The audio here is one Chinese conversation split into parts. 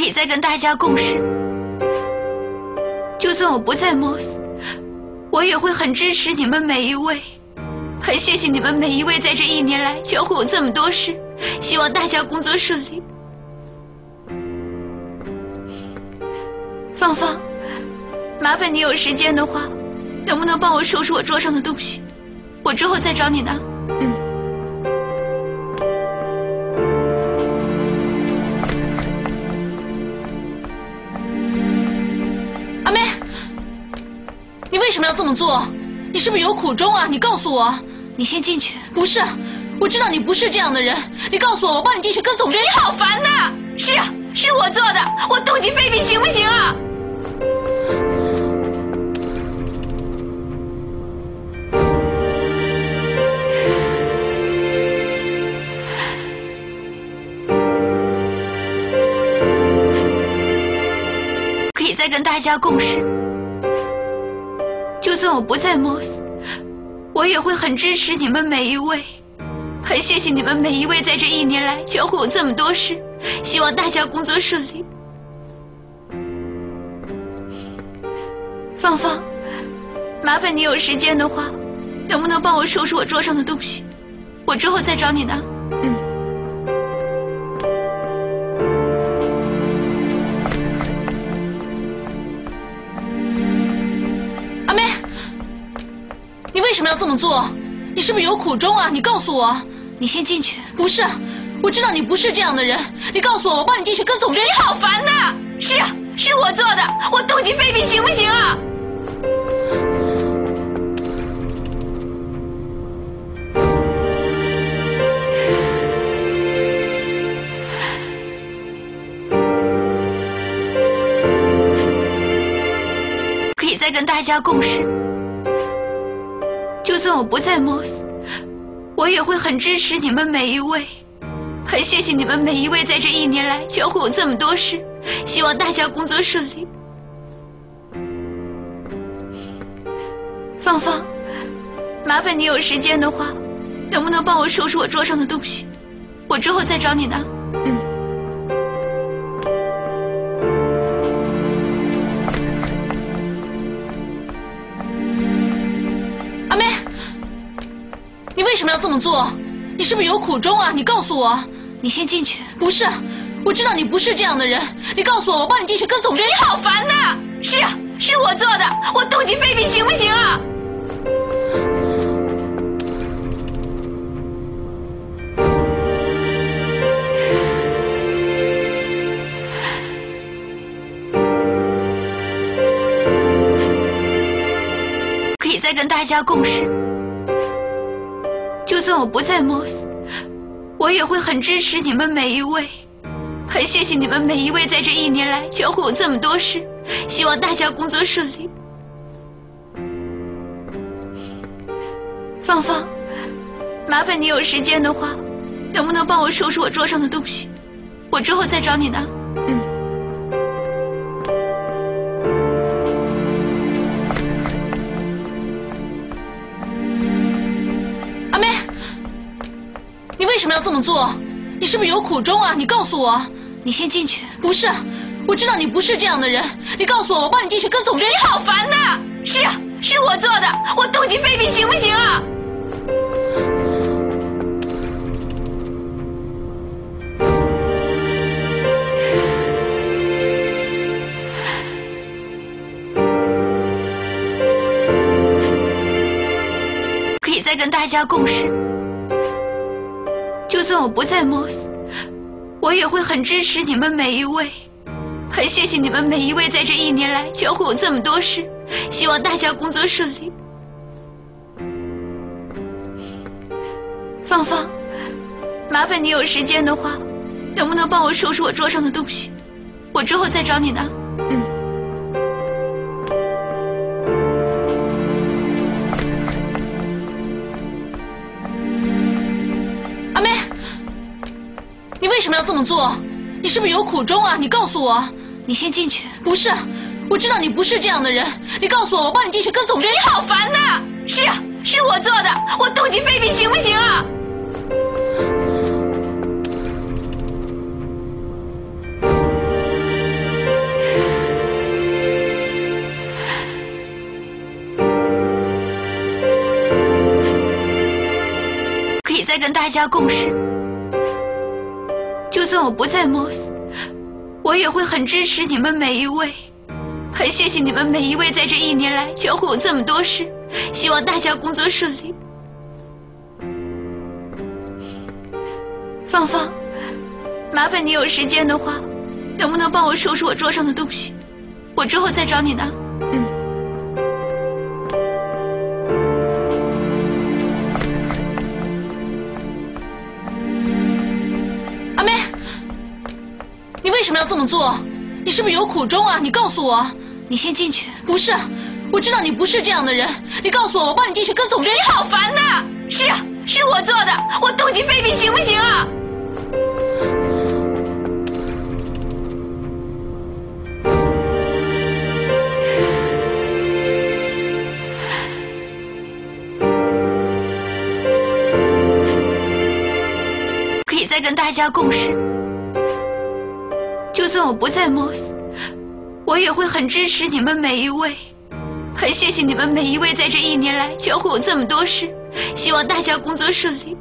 可以再跟大家共事。就算我不在 Moss， 我也会很支持你们每一位。很谢谢你们每一位在这1年来教会我这么多事，希望大家工作顺利。芳芳，麻烦你有时间的话，能不能帮我收拾我桌上的东西？我之后再找你拿。 阿妹，你为什么要这么做？你是不是有苦衷啊？你告诉我。 你先进去。 不是，我知道你不是这样的人。你告诉我，我帮你进去跟总监。 你好烦呐！是啊，是我做的，我动机非比，行不行啊？可以再跟大家共事。就算我不在 Moss， 我也会很支持你们每一位。很谢谢你们每一位在这1年来教会我这么多事，希望大家工作顺利。芳芳，麻烦你有时间的话，能不能帮我收拾我桌上的东西？我之后再找你拿。 阿妹，你为什么要这么做？你是不是有苦衷啊？你告诉我。 你先进去。 不是，我知道你不是这样的人。你告诉我，我帮你进去跟总监。 你好烦呐！是啊，是我做的，我动机非比，行不行啊？可以再跟大家共事。就算我不在 Moss， 我也会很支持你们每一位。很谢谢你们每一位在这1年来教会我这么多事，希望大家工作顺利。芳芳，麻烦你有时间的话，能不能帮我收拾我桌上的东西？我之后再找你拿。 阿妹，你为什么要这么做？你是不是有苦衷啊？你告诉我。 你先进去。 不是，我知道你不是这样的人。你告诉我，我帮你进去跟总监。 你好烦呐！是啊，是我做的，我动机非比，行不行啊？可以再跟大家共事。就算我不在 Moss， 我也会很支持你们每一位。很谢谢你们每一位在这1年来教会我这么多事，希望大家工作顺利。芳芳，麻烦你有时间的话，能不能帮我收拾我桌上的东西？我之后再找你拿。 阿妹，你为什么要这么做？你是不是有苦衷啊？你告诉我。 你先进去。 不是，我知道你不是这样的人。你告诉我，我帮你进去跟总监。 你好烦呐！是啊，是我做的，我动机非比，行不行啊？可以再跟大家共事。就算我不在 Moss， 我也会很支持你们每一位。很谢谢你们每一位在这1年来教会我这么多事，希望大家工作顺利。芳芳，麻烦你有时间的话，能不能帮我收拾我桌上的东西？我之后再找你拿。 阿妹，你为什么要这么做？你是不是有苦衷啊？你告诉我。 你先进去。 不是，我知道你不是这样的人。你告诉我，我帮你进去跟总监。 你好烦呐！是啊，是我做的，我动机非比，行不行啊？ 跟大家共事。就算我不在 Moss， 我也会很支持你们每一位，很谢谢你们每一位在这1年来教会我这么多事，希望大家工作顺利。芳芳，麻烦你有时间的话，能不能帮我收拾我桌上的东西？我之后再找你拿。 阿妹，你为什么要这么做？你是不是有苦衷啊？你告诉我。 你先进去。 不是，我知道你不是这样的人。你告诉我，我帮你进去跟总编。 你好烦呐！是啊，是我做的，我动机非比，行不行啊？可以再跟大家共事。就算我不在 Moss， 我也会很支持你们每一位，很谢谢你们每一位在这1年来教会我这么多事，希望大家工作顺利。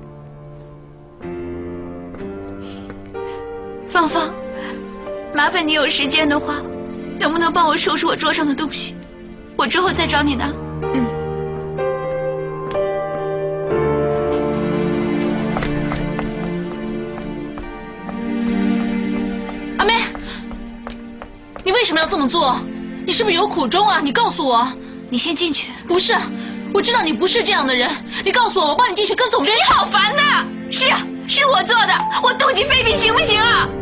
芳芳，麻烦你有时间的话，能不能帮我收拾我桌上的东西？我之后再找你拿。 阿妹，你为什么要这么做？你是不是有苦衷啊？你告诉我。 你先进去。 不是，我知道你不是这样的人。你告诉我，我帮你进去跟总编。 你好烦呐！是啊，是我做的，我动机非比，行不行啊？